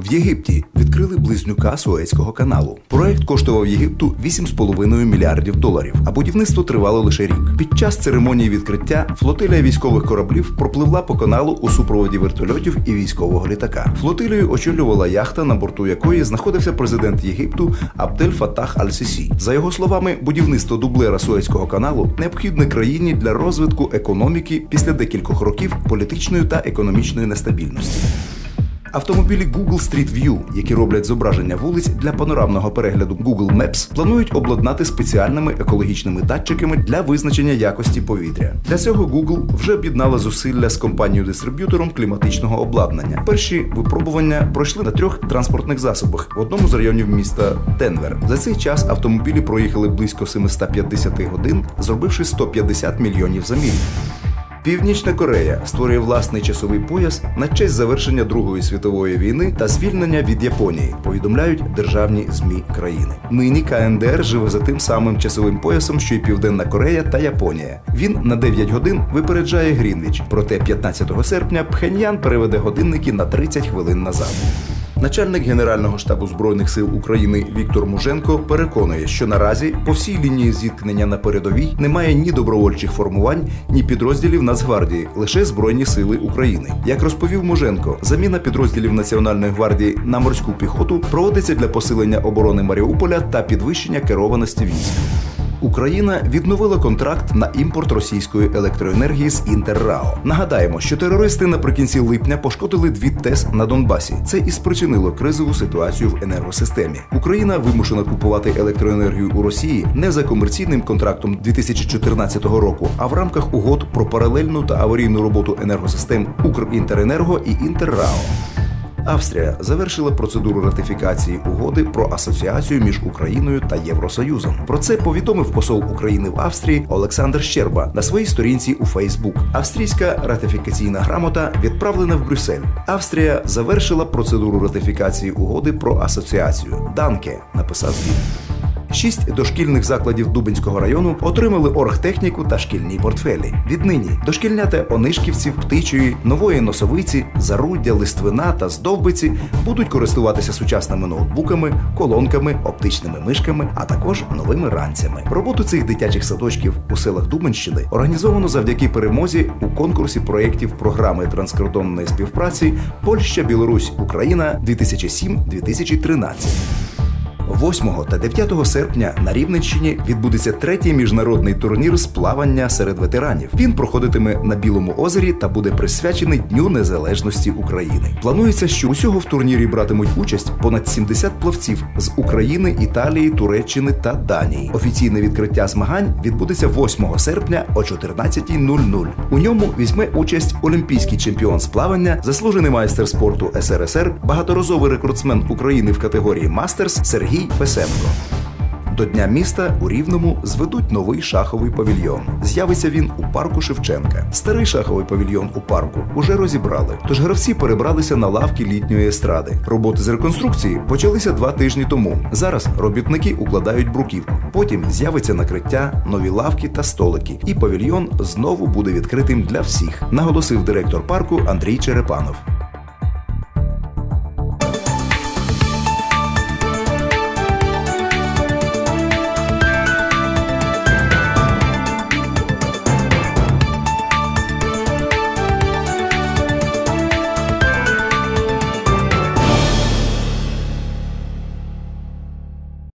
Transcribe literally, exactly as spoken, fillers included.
В Єгипті відкрили близнюка Суецького каналу. Проект коштував Єгипту вісім з половиною мільярдів доларів, а будівництво тривало лише рік. Під час церемонії відкриття флотилія військових кораблів пропливла по каналу у супроводі вертольотів і військового літака. Флотилію очолювала яхта, на борту якої знаходився президент Єгипту Абдель Фаттах Аль-Сісі. За його словами, будівництво дублера Суецького каналу необхідне країні для розвитку економіки після декількох років політичної та економічної нестабільності. Автомобілі Google Street View, які роблять зображення вулиць для панорамного перегляду Google Maps, планують обладнати спеціальними екологічними датчиками для визначення якості повітря. Для цього Google вже об'єднала зусилля з компанією-дистриб'ютором кліматичного обладнання. Перші випробування пройшли на трьох транспортних засобах в одному з районів міста Денвер. За цей час автомобілі проїхали близько сімсот п'ятдесят годин, зробивши сто п'ятдесят мільйонів замірів. Північна Корея створює власний часовий пояс на честь завершення Другої світової війни та звільнення від Японії, повідомляють державні ЗМІ країни. Нині Ка Ен Де Ер живе за тим самим часовим поясом, що й Південна Корея та Японія. Він на дев'ять годин випереджає Грінвіч, проте п'ятнадцятого серпня Пхеньян переведе годинники на тридцять хвилин назад. Начальник Генерального штабу Збройних сил України Віктор Муженко переконує, що наразі по всій лінії зіткнення на передовій немає ні добровольчих формувань, ні підрозділів Нацгвардії, лише Збройні сили України. Як розповів Муженко, заміна підрозділів Національної гвардії на морську піхоту проводиться для посилення оборони Маріуполя та підвищення керованості військ. Україна відновила контракт на імпорт російської електроенергії з Інтеррао. Нагадаємо, що терористи наприкінці липня пошкодили дві ТЕС на Донбасі. Це і спричинило кризову ситуацію в енергосистемі. Україна вимушена купувати електроенергію у Росії не за комерційним контрактом дві тисячі чотирнадцятого року, а в рамках угод про паралельну та аварійну роботу енергосистем Укрінтеренерго і Інтеррао. Австрія завершила процедуру ратифікації угоди про асоціацію між Україною та Євросоюзом. Про це повідомив посол України в Австрії Олександр Щерба на своїй сторінці у Фейсбук. Австрійська ратифікаційна грамота відправлена в Брюссель. Австрія завершила процедуру ратифікації угоди про асоціацію. Данке, написав він. Шість дошкільних закладів Дубенського району отримали оргтехніку та шкільні портфелі. Віднині дошкільнята Онишківців, Птичої, Нової Носовиці, Заруддя, Листвина та Здовбиці будуть користуватися сучасними ноутбуками, колонками, оптичними мишками, а також новими ранцями. Роботу цих дитячих садочків у селах Дубенщини організовано завдяки перемозі у конкурсі проєктів програми транскордонної співпраці Польща-Білорусь-Україна дві тисячі сім - дві тисячі тринадцять. восьмого та дев'ятого серпня на Рівненщині відбудеться третій міжнародний турнір з плавання серед ветеранів. Він проходитиме на Білому озері та буде присвячений Дню Незалежності України. Планується, що усього в турнірі братимуть участь понад сімдесят плавців з України, Італії, Туреччини та Данії. Офіційне відкриття змагань відбудеться восьмого серпня о чотирнадцятій нуль нуль. У ньому візьме участь олімпійський чемпіон з плавання, заслужений майстер спорту Ес Ер Ес Ер, багаторазовий рекордсмен України в категорії «Мастерс» Сергій Песенко. До Дня міста у Рівному зведуть новий шаховий павільйон. З'явиться він у парку Шевченка. Старий шаховий павільйон у парку уже розібрали, тож гравці перебралися на лавки літньої естради. Роботи з реконструкції почалися два тижні тому. Зараз робітники укладають бруківку. Потім з'явиться накриття, нові лавки та столики. І павільйон знову буде відкритим для всіх, наголосив директор парку Андрій Черепанов.